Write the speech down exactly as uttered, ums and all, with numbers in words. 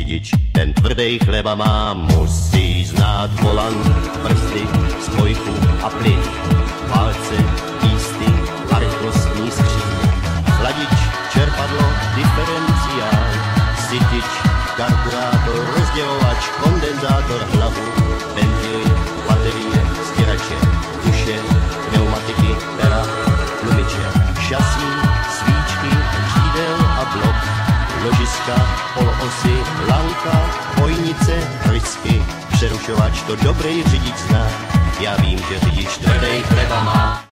Řidič ten tvrdej chleba má, musí znát volant, prsty, spojku a plyn, palce, místy a rychlostní skříň. Chladič, čerpadlo, diferenciál, sytič, karburátor, rozdělovač, kondenzátor, hlavu, ventily, baterie, stěrače, duše, pneumatiky, pera, tlumiče, šasí, svíčky, řídel a blok, ložiska, poloosy, lanka, bojnice, rysky, přerušovač, to dobrý řidič zná. Já vím, že řidič tvrdej chleba má.